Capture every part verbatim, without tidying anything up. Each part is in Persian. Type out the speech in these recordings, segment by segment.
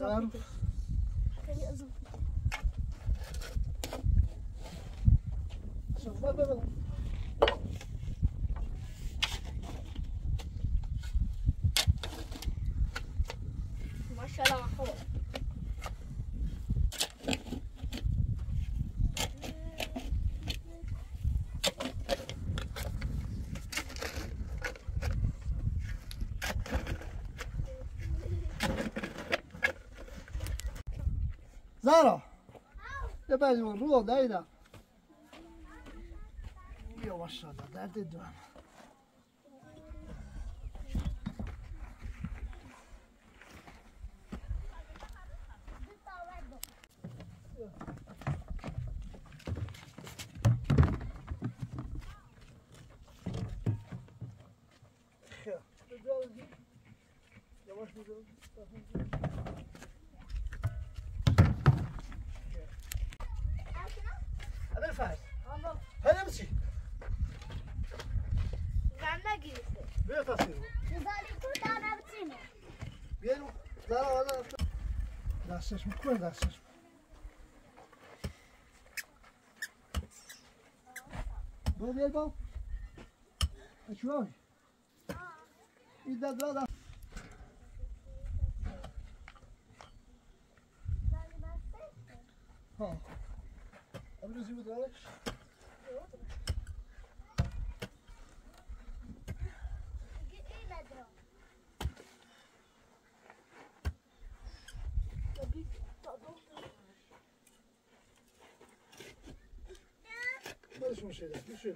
اضافه خیلی اضافه شوف بابا ما شاء الله محفوظ زارا یه بجمون رو دایدم یا ماشاءالله درد دوام yavaş gidelim. Haber faz. Tamam. Hadi mi? Ganna girdi. Bir tasvir. Güzel bir tane biçimi. Bir daha valla. Ders mi koy ders. Bu bir bal. Açıyor. İddia da. Ha. Abi nasıl bir dalış? Barış mı şeyler? Düşün.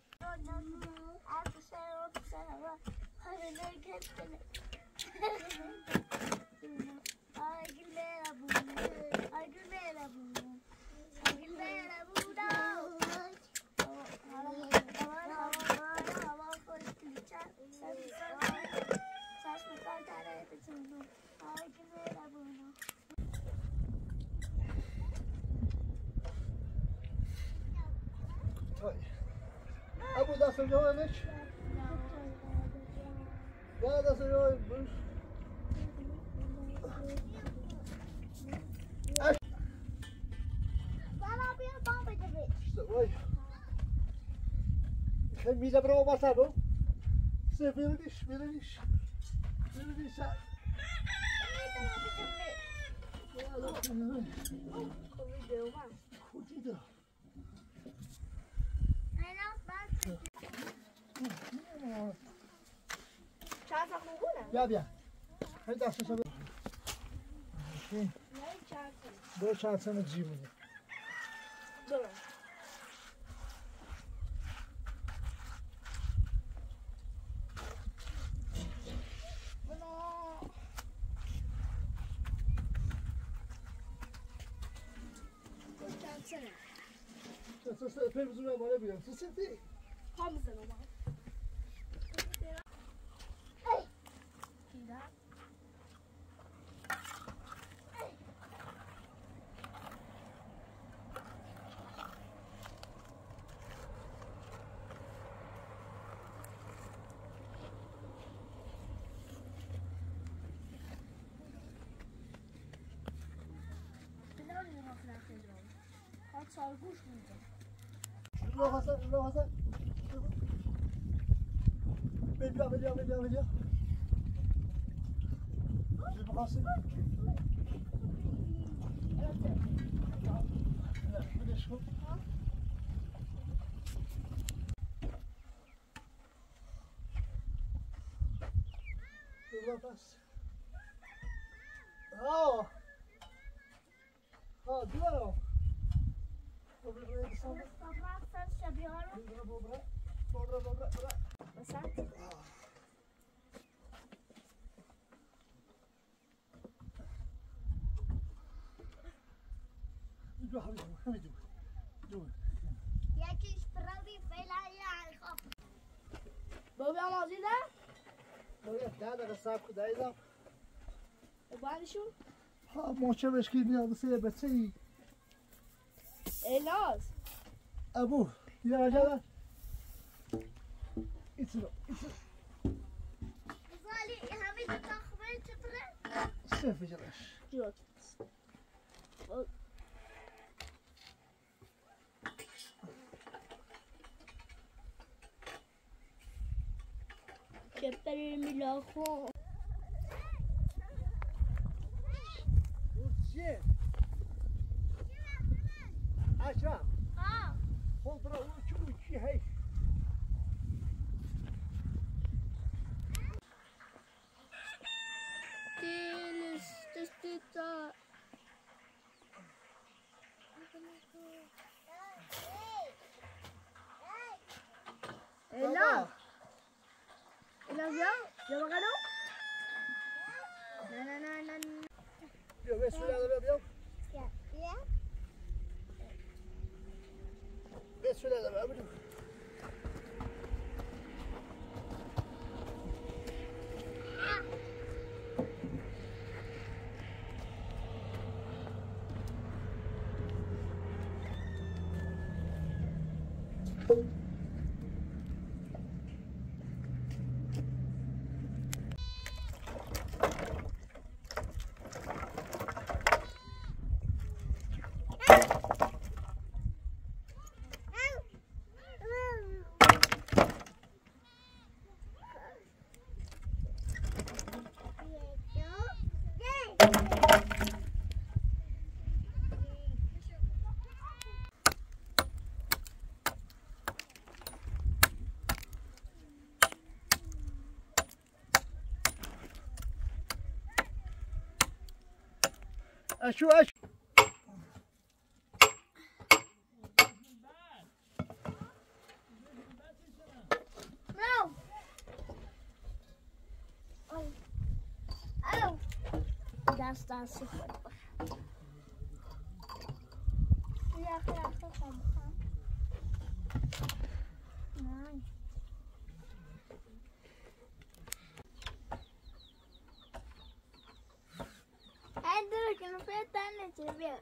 Abu da se joga hiç? Ya da se joga buş. Bana bir bomba dedi. İşte vay. Sen bize bravo basarım. Sen veriliş, veriliş. Veriliş. Kudido. Çanta koyuna? Ya ya. Hadi ders çalışalım. Ne çanta? Bu çantanın cibine. Dur. Sen sen epey uzun bir bana biliyorum. Sen sen değil. Hamza ama. Hey. Kira. Sarhoş muydu? Şurada Hasan, şurada Hasan. Bekle, bekle, bekle, bekle. Bir bakasın. Evet, bir de şu. Şurada bas. Aa! Ha, diyor o. Toprak ses yapıyorum. Dobra, dobra, dobra, dobra. Basat. Dur abi, hadi dur. Dur. Jakiś prawie fajlajal. Baba mazida? Baba da da sab kudayda. وبعد شو؟ ها موشه بشكيني هذا سيء بتسي. إلاز. أبوه يا رجال. إتلو إتلو. زالي همي تخبر تطلع. سيف جرش. Yok. Che per il miloco. عشرة اه خضرة وشي هاي Tienes testita. Ela. Ela ya. ¿Ya va ganó? No, no, no, no. Yo ves su lado, veo. Ya, ya. Ves su lado, veo. أشو أشو No. Oh. Oh. Ya está su cuerpo. Ya claro como. Ay. Ay, duro que no fue tan leche, bien.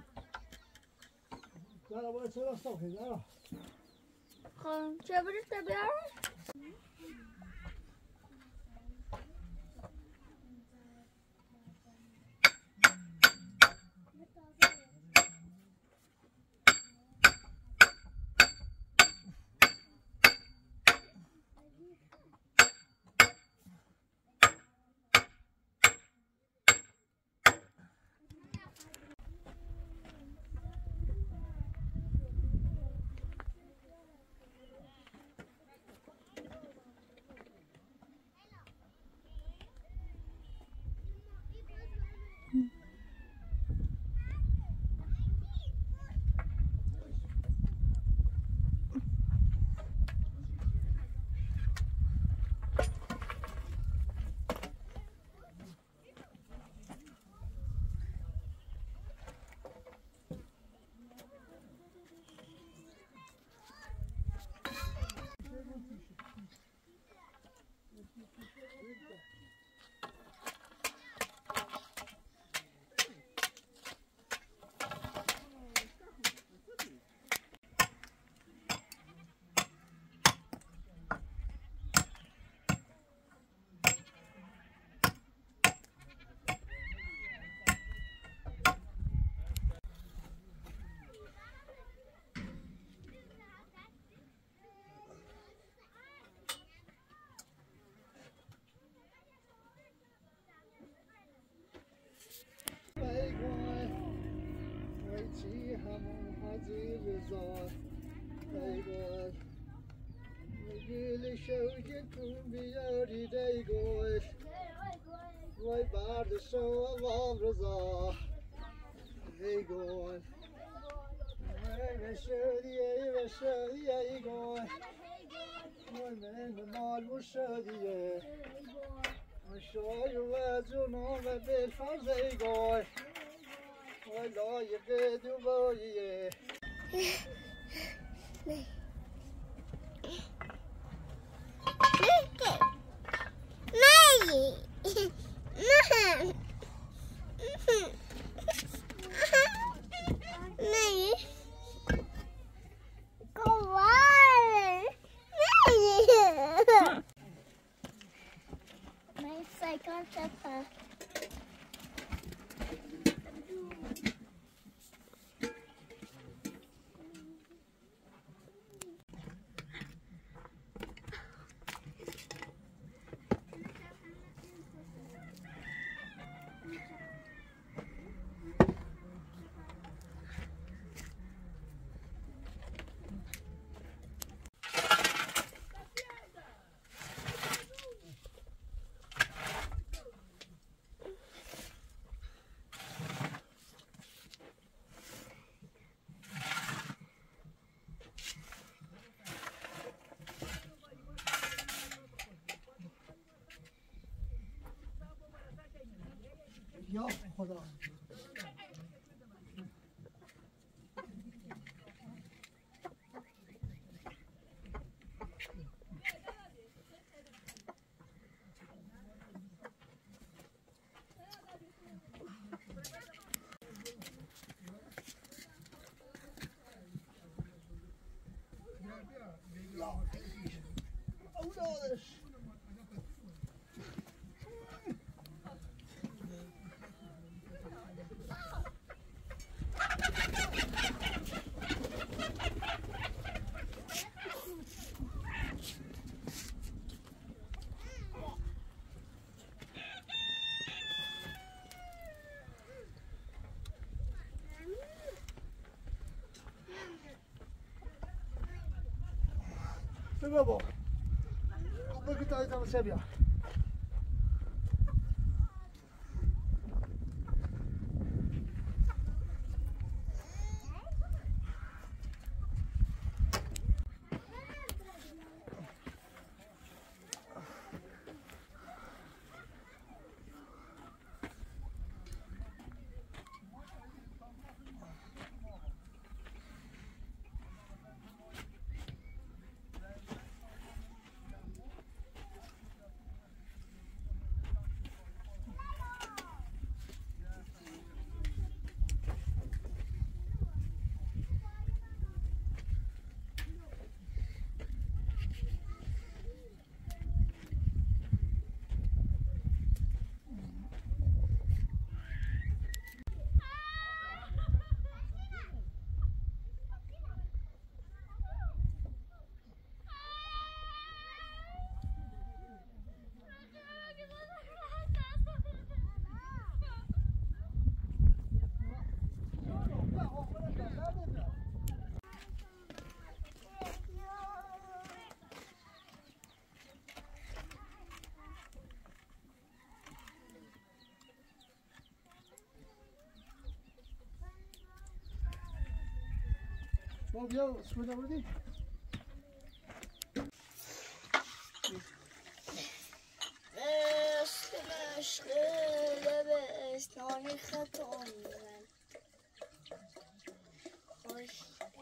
لا باید سر صاف کنی. خب چه بریسته بیارم؟ شوقتون بیارید ای گل وای برد شما رضا ای گل ای شدی ای شدی ای گل وای من مال شدیه شای و جنوب بالفرز ای گل وای لایق دوباییه یا خدا بابا بگو تا ایتام سه بیا بابا بیا سکوت آوردی عشق عشق لبستانی خطان من خوش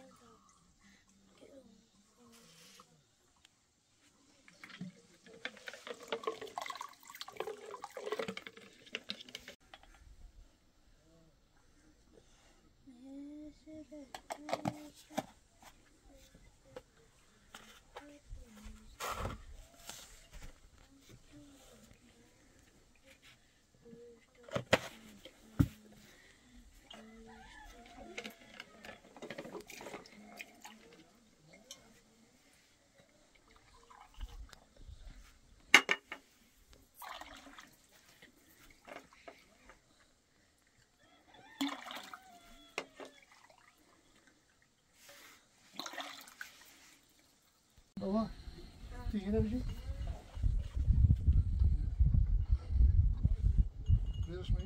بابا دیگه نمیشی بیرش مایی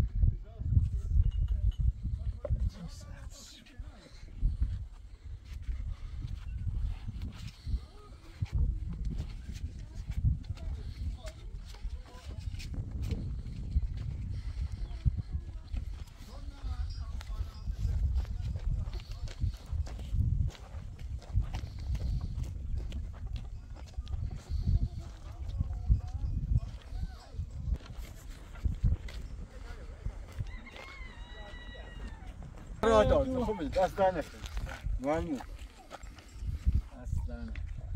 آره خوبه دست در نکنه ممنون اصلا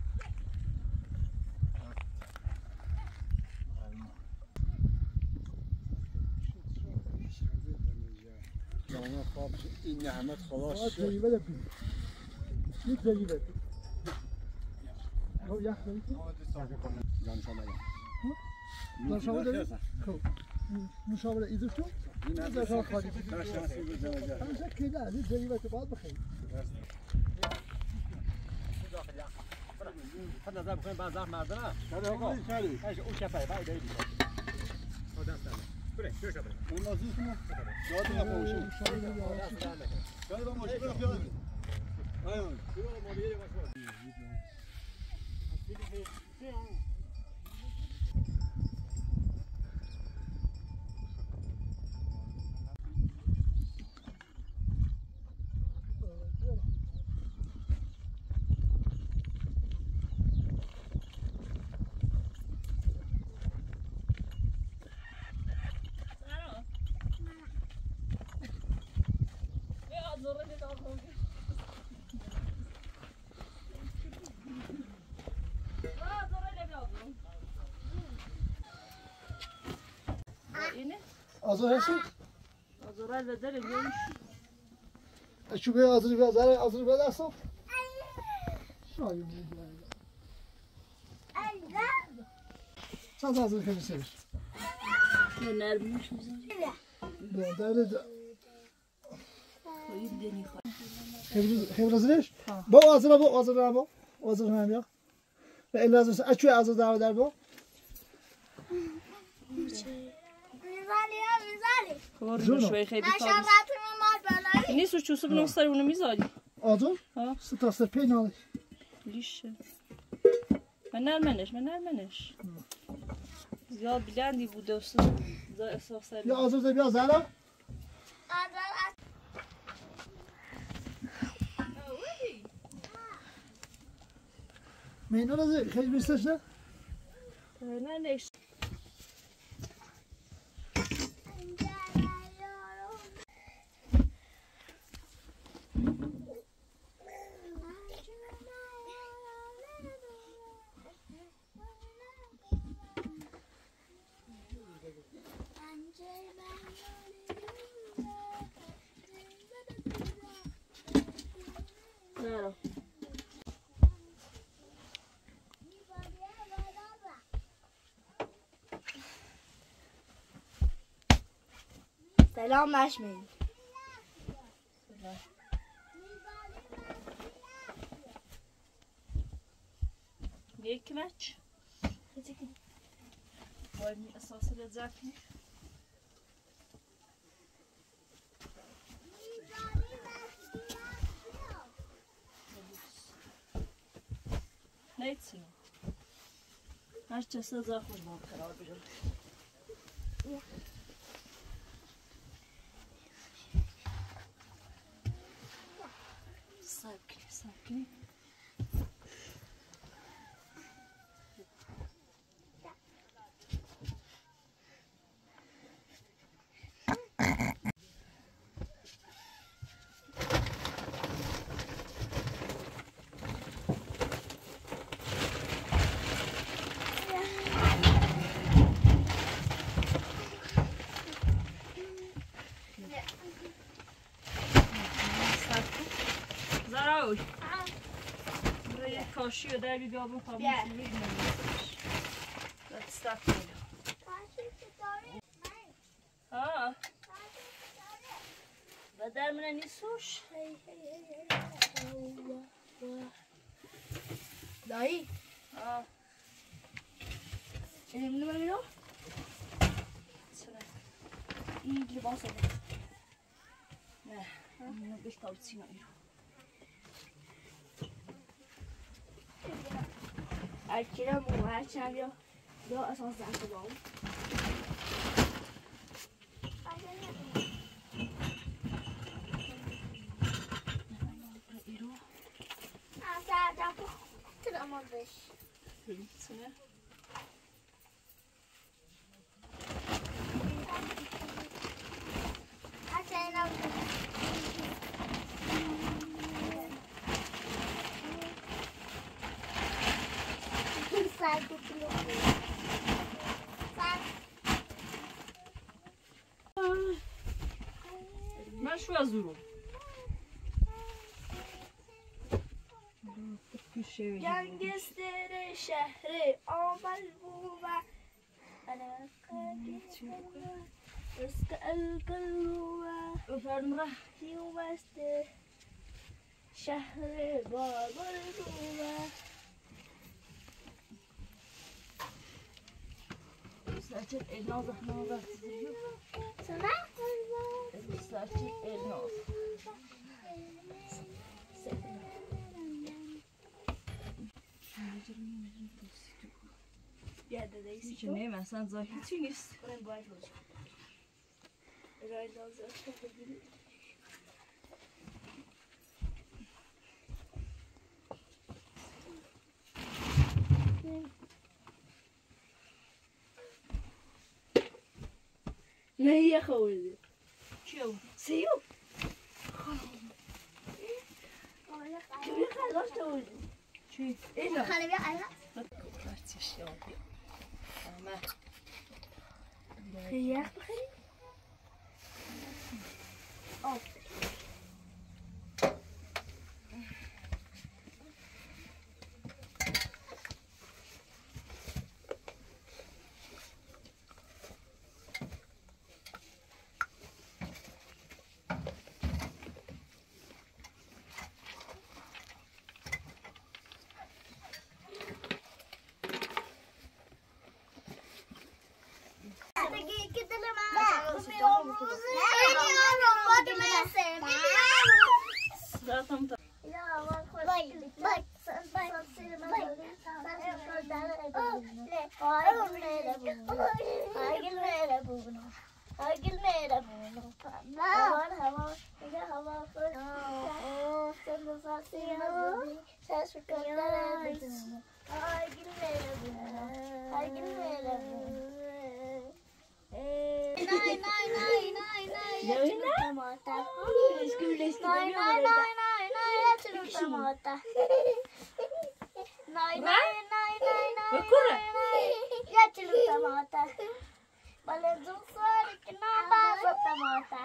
جانا خواب این نعمت خلاص شد جریبه دبی یک جریبه رو یخ داری تو؟ جانشان بگم جانشان داری؟ خب نشان بده ایزش تو؟ این جانشان خالی شانسی بزنه همشه که نه این جریبه تو باید بخیری خد نظر بکنیم بعد زخم مرده نه کاری آقا کاری ایش اون کفایه بعد ایدی او دست دارم بره جوش بره اون نازی کنه داد نپوشی کاری با ماشین برو پیاده بده ایون برو مدیر باش اینه؟ آزار هستی؟ آزار رو داره میش. شو به آزاری به آزار آزاری به دستم. شاید میگم. چند آزار خیلی سرش. نه نرمیش میزنی. نه داره. خواهی دنی خواهی. خیلی خیلی زنش. با آزار با آزار با آزار هم یا. به الازم اچوی آزار داره در با. خبر شوی خیلی تازه. نیست و چوسو بنو سر اونو میذاری. آزار؟ ها. ستا سپی نالی. لیشه. من نرمنش من نرمنش. زیاد بلندی بوده و زیاد احساس سری. یا آزار بیا زارا. مینو نزد خیلی بیستش نه؟ نه نیست. سلام مشمین. یک مچ. باید می اساس لذتی. نیست. هر چه سزا خوش با قرار بگیرم. ساکن ساکن. کاشی و در بیبی آبون خوابون شوید نمیستش. Let's start it. ها و در منه نیستوش. دایی ها اینم نمیم اینو؟ این لباس هده نه اینو بشتاب سینا اینو اکیرم مو هرچم یا یا اساس دست باهم ایرو سردم ترمان بش سنه حتی اینم من شو از رو گنگستر شهر آمل بومه انا رزق القلوه بفرمه یومست شهر بابل بومه Saçın elini al da ne olur size Sana? Saçın elini al. Ya da değilsin. Hiç ne ben sen zahitçi nist. Ben bu ay olacağım. Rayda zaten de نه یه خوردی چیو؟ سیو که بیا خلاص توردی چی؟ اینو خاله بیا خلاص برچش یا بیا اما Ja. Oh. Nej, nej, nej, nej, nej. Jag slutar mata. Nej, nej, nej, nej, nej. Jag slutar mata. Nej, nej, nej, nej, nej. Jag slutar mata. Boleh susah kenapa slutar mata?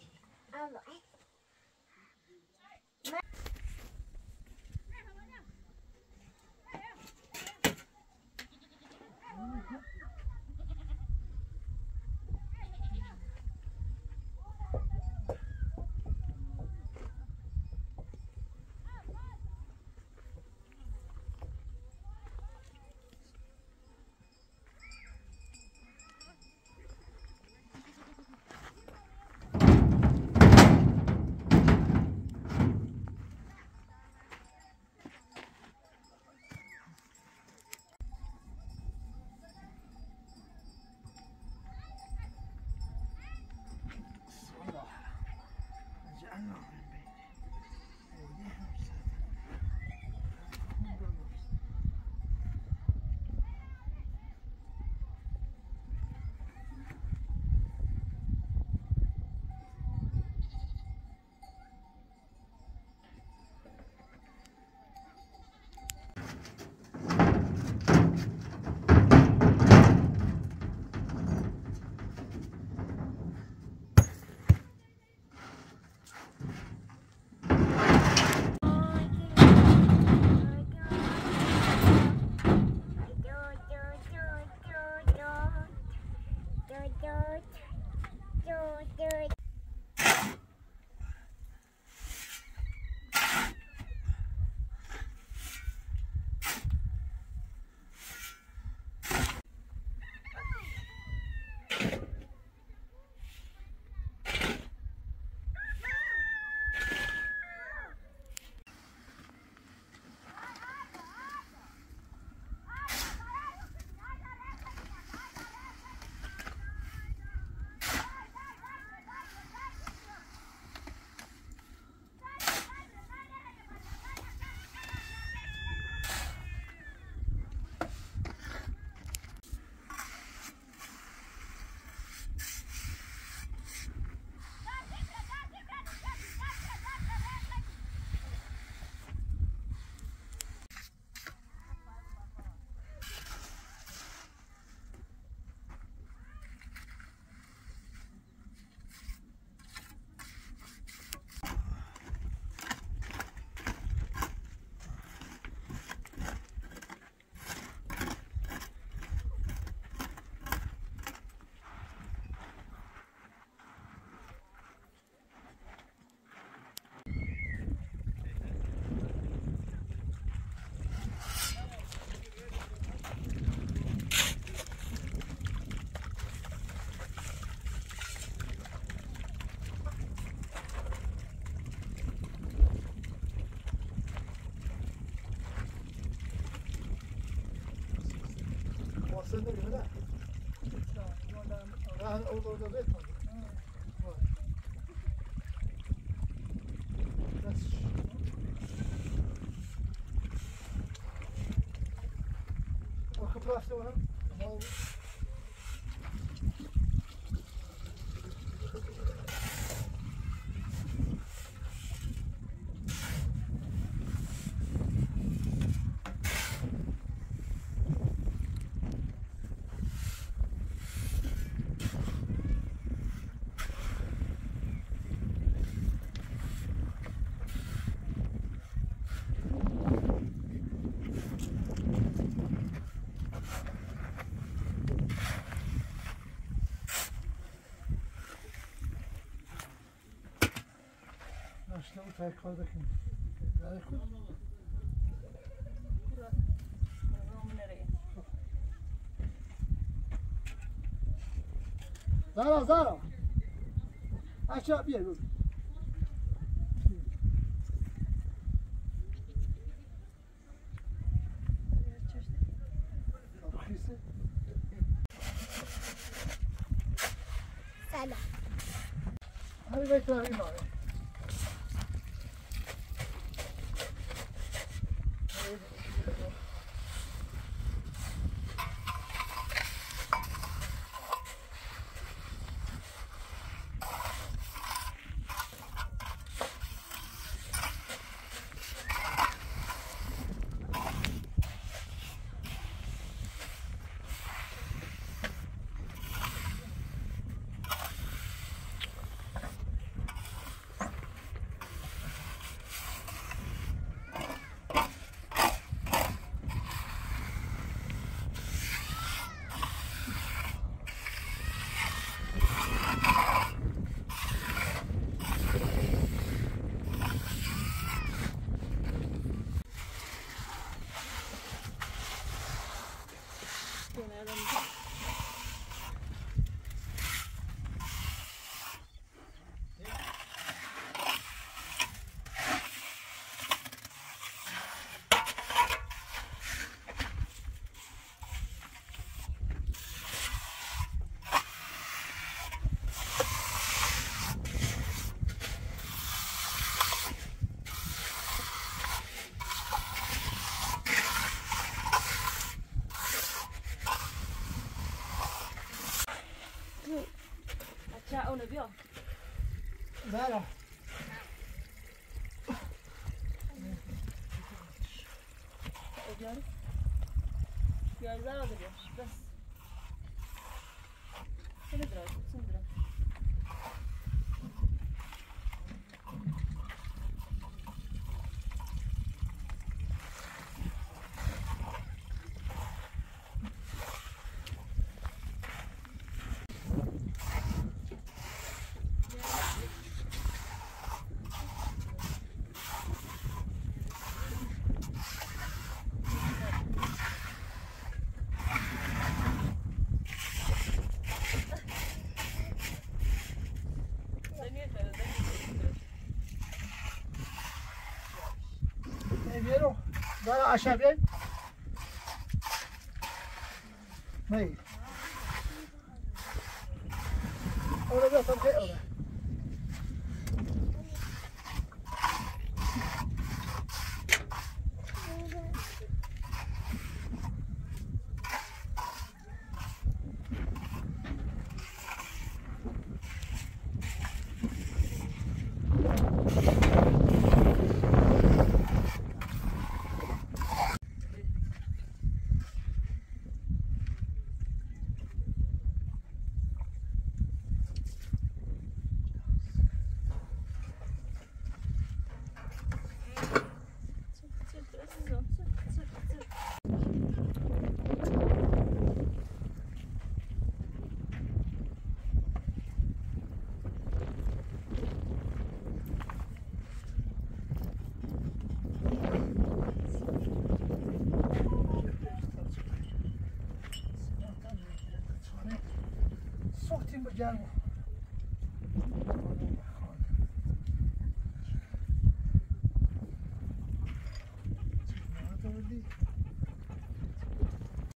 Sen de gibi de. Yani orada orada değil mi? O kıpraştı var. تا کار بکنیم برای خود زارا زارا اشیا بیا رو سلام همی بیت رو این آره Ciao, ne bia. زارا Oğlan. Gözler alıyor. Bas. Sen de biraz, sen de biraz. بیا زارا اشیا بیا می اون بیا سمت اون صوتي مجال